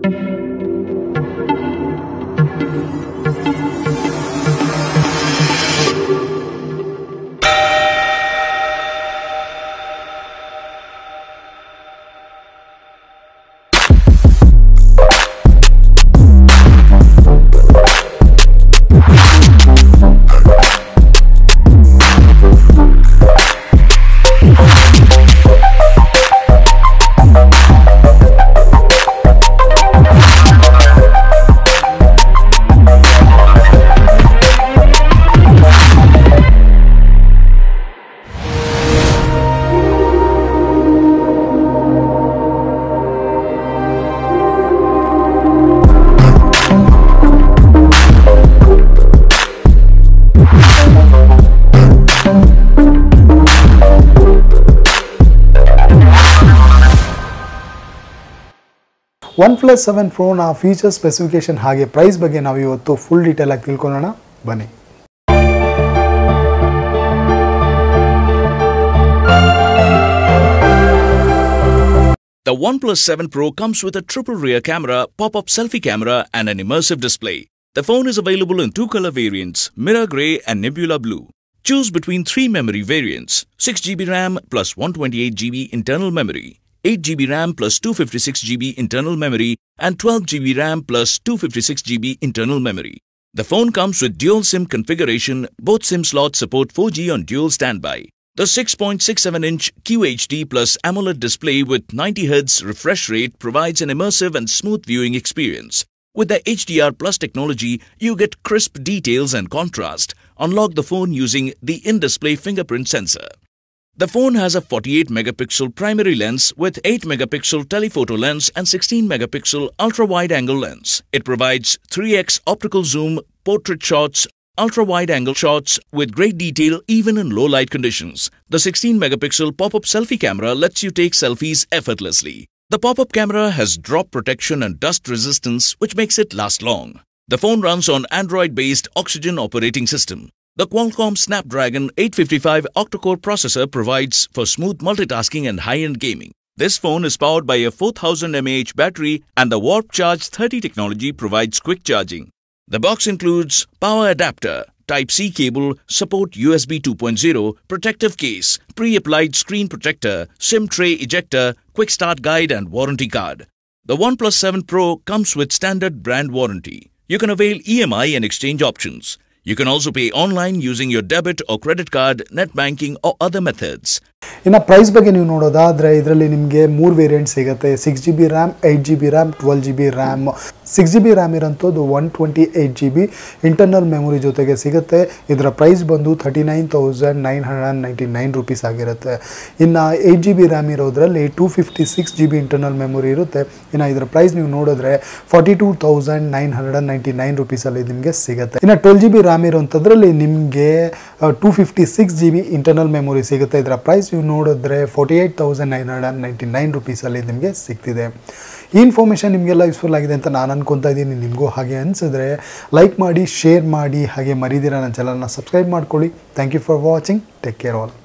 OnePlus 7 Pro na feature specification ಹಾಗೆ price ಬಗ್ಗೆ ನಾವು ಇವತ್ತು full detail ಆಗಿ ತಿಳ್ಕೊಳ್ಳೋಣ ಬನ್ನಿ. The OnePlus 7 Pro comes with a triple rear camera, pop-up selfie camera and an immersive display. The phone is available in two color variants, Mirror Grey and Nebula Blue. Choose between 3 memory variants, 6GB RAM plus 128GB internal memory, 8GB RAM plus 256GB internal memory and 12GB RAM plus 256GB internal memory. The phone comes with dual SIM configuration. Both SIM slots support 4G on dual standby. The 6.67-inch QHD plus AMOLED display with 90Hz refresh rate provides an immersive and smooth viewing experience. With the HDR Plus technology, you get crisp details and contrast. Unlock the phone using the in-display fingerprint sensor. The phone has a 48-megapixel primary lens with 8-megapixel telephoto lens and 16-megapixel ultra-wide-angle lens. It provides 3x optical zoom, portrait shots, ultra-wide-angle shots with great detail even in low-light conditions. The 16-megapixel pop-up selfie camera lets you take selfies effortlessly. The pop-up camera has drop protection and dust resistance, which makes it last long. The phone runs on Android-based Oxygen operating system. The Qualcomm Snapdragon 855 octa-core processor provides for smooth multitasking and high-end gaming. This phone is powered by a 4000 mAh battery and the Warp Charge 30 technology provides quick charging. The box includes power adapter, Type-C cable, support USB 2.0, protective case, pre-applied screen protector, SIM tray ejector, quick start guide and warranty card. The OnePlus 7 Pro comes with standard brand warranty. You can avail EMI and exchange options. You can also pay online using your debit or credit card, net banking or other methods. ಇನ್ನು price ಬಗ್ಗೆ ನೀವು ನೋಡೋದಾದರೆ ಇದರಲ್ಲಿ ನಿಮಗೆ 3 variant ಸಿಗುತ್ತೆ. 6GB RAM, 8GB RAM, 12GB RAM. 6GB RAM ಇರೋಂಥದ್ದು 128GB internal memory ಜೊತೆಗೆ ಸಿಗುತ್ತೆ. ಇದರ ಪ್ರೈಸ್ ಬಂದು 39,999 ರೂಪೀಸ್ ಆಗಿರುತ್ತೆ. ಇನ್ನು 8GB RAM ಇರೋದ್ರಲ್ಲಿ 256GB internal memory ಇರುತ್ತೆ. ಇನ್ನು ಇದರ ಪ್ರೈಸ್ ನೀವು ನೋಡಿದ್ರೆ 42,999 ರೂಪೀಸಲ್ಲಿ ನಿಮಗೆ ಸಿಗುತ್ತೆ. ಇನ್ನು 12GB RAM ಇರೋಂಥದ್ರಲ್ಲಿ ನಿಮಗೆ 256GB ಇಂಟರ್ನಲ್ ಮೆಮೊರಿ ಸಿಗುತ್ತೆ. ಇದರ ಪ್ರೈಸ್ ನೀವು ನೋಡಿದ್ರೆ 48,999 ರೂಪೀಸಲ್ಲಿ ನಿಮಗೆ ಸಿಗ್ತಿದೆ. ಈ ಇನ್ಫಾರ್ಮೇಷನ್ ನಿಮಗೆಲ್ಲ ಯೂಸ್ಫುಲ್ ಆಗಿದೆ ಅಂತ ನಾನು ಅನ್ಕೊತಾ ಇದ್ದೀನಿ. ನಿಮಗೂ ಹಾಗೆ ಅನಿಸಿದ್ರೆ ಲೈಕ್ ಮಾಡಿ, ಶೇರ್ ಮಾಡಿ, ಹಾಗೆ ಮರಿದಿರ ನನ್ನ ಚಾನಲ್ನ ಸಬ್ಸ್ಕ್ರೈಬ್ ಮಾಡ್ಕೊಳ್ಳಿ. Thank you for watching. Take care all.